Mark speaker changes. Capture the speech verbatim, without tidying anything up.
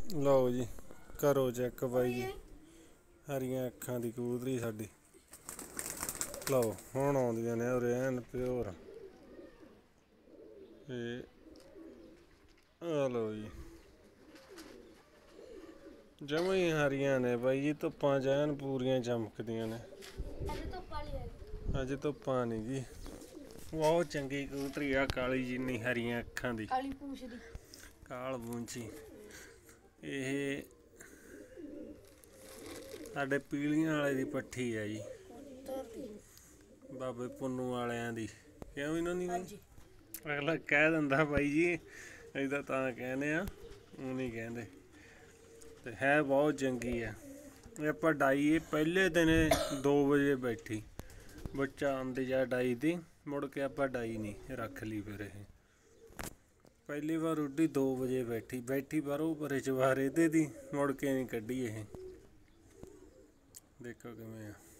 Speaker 1: ਲਓ ਜੀ, ਕਰੋ ਚੈੱਕ ਬਾਈ ਜੀ, ਹਰੀਆਂ ਅੱਖਾਂ ਦੀ ਕਬੂਤਰੀ ਸਾਡੀ। ਲਓ ਹੁਣ ਆਉਂਦੀਆਂ ਨੇ ਉਰੇ ਐਨ ਪਿਓਰ। ਤੇ ਆ ਲਓ ਜੀ, ਜਮਾਂ ਹੀ ਹਰੀਆਂ ਨੇ ਬਾਈ ਜੀ, ਧੁੱਪਾਂ 'ਚ ਐਨ ਪੂਰੀਆਂ ਚਮਕਦੀਆਂ ਨੇ। ਅੱਜ ਧੁੱਪਾਂ ਨਹੀਂ ਜੀ, ਬਹੁਤ ਚੰਗੀ ਕਬੂਤਰੀ ਆ, ਕਾਲੀ ਜਿੰਨੀ ਹਰੀਆਂ ਅੱਖਾਂ ਦੀ, ਕਾਲੀ ਪੂੰਛ ਦੀ, ਕਾਲ ਪੂੰਛੀ। ਇਹ ਸਾਡੇ ਪੀਲੀਆਂ ਵਾਲੇ ਦੀ ਪੱਠੀ ਆ ਜੀ, ਬਾਬੇ ਪੁੰਨੂ ਵਾਲਿਆਂ ਦੀ। ਕਿਉਂ ਇਹਨਾਂ ਦੀ ਬਾਈ? ਅਗਲਾ ਕਹਿ ਦਿੰਦਾ ਬਾਈ ਜੀ, ਅਸੀਂ ਤਾਂ ਤਾਂ ਕਹਿੰਦੇ ਆ, ਉਹ ਨਹੀਂ ਕਹਿੰਦੇ। ਤੇ ਹੈ ਬਹੁਤ ਚੰਗੀ ਆ। ਇਹ ਆਪਾਂ ਡਾਈ ਇਹ ਪਹਿਲੇ ਦਿਨ ਦੋ ਵਜੇ ਬੈਠੀ, ਬੱਚਾ ਆਉਂਦੇ ਜਾ ਡਾਈ ਦੀ, ਮੁੜ ਕੇ ਆਪਾਂ ਡਾਈ ਨਹੀਂ ਰੱਖ ਲਈ। ਫਿਰ ਇਹ ਪਹਿਲੀ ਵਾਰ ਉੱਡੀ ਦੋ ਵਜੇ ਬੈਠੀ ਬੈਠੀ ਬਾਹਰੋਂ ਪਰੇ ਚਵਾਰੇ ਇਹਦੇ ਦੀ, ਮੁੜ ਕੇ ਨਹੀਂ ਕੱਢੀ ਇਹ। ਦੇਖੋ ਕਿਵੇਂ ਆ।